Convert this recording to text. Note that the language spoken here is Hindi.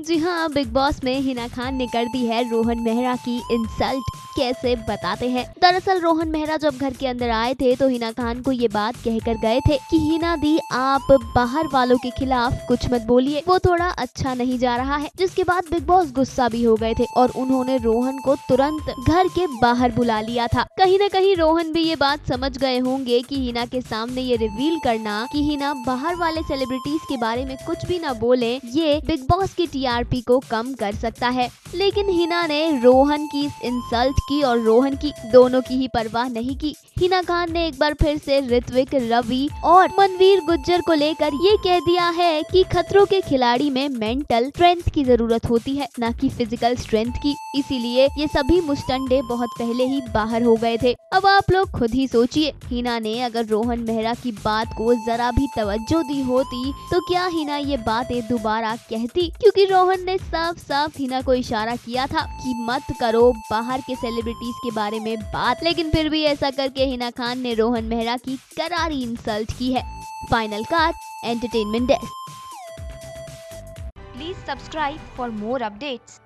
जी हाँ, बिग बॉस में हिना खान ने कर दी है रोहन मेहरा की इंसल्ट। कैसे बताते हैं। दरअसल रोहन मेहरा जब घर के अंदर आए थे तो हिना खान को ये बात कहकर गए थे कि हिना दी आप बाहर वालों के खिलाफ कुछ मत बोलिए, वो थोड़ा अच्छा नहीं जा रहा है। जिसके बाद बिग बॉस गुस्सा भी हो गए थे और उन्होंने रोहन को तुरंत घर के बाहर बुला लिया था। कहीं न कहीं रोहन भी ये बात समझ गए होंगे कि हिना के सामने ये रिवील करना कि हिना बाहर वाले सेलिब्रिटीज के बारे में कुछ भी न बोले, ये बिग बॉस की टीआरपी को कम कर सकता है। लेकिन हिना ने रोहन की इस इंसल्ट की और रोहन की दोनों की ही परवाह नहीं की। हिना खान ने एक बार फिर से ऋत्विक, रवि और मनवीर गुज्जर को लेकर ये कह दिया है कि खतरों के खिलाड़ी में मेंटल स्ट्रेंथ की जरूरत होती है, न कि फिजिकल स्ट्रेंथ की। इसीलिए ये सभी मुस्टंडे बहुत पहले ही बाहर हो गए थे। अब आप लोग खुद ही सोचिए, हिना ने अगर रोहन मेहरा की बात को जरा भी तवज्जो दी होती तो क्या हिना ये बातें दोबारा कहती? क्योंकि रोहन ने साफ साफ हिना को इशारा किया था कि मत करो बाहर के सेलिब्रिटीज के बारे में बात, लेकिन फिर भी ऐसा करके हिना खान ने रोहन मेहरा की करारी इंसल्ट की है। Final cut entertainment desk. Please subscribe for more updates.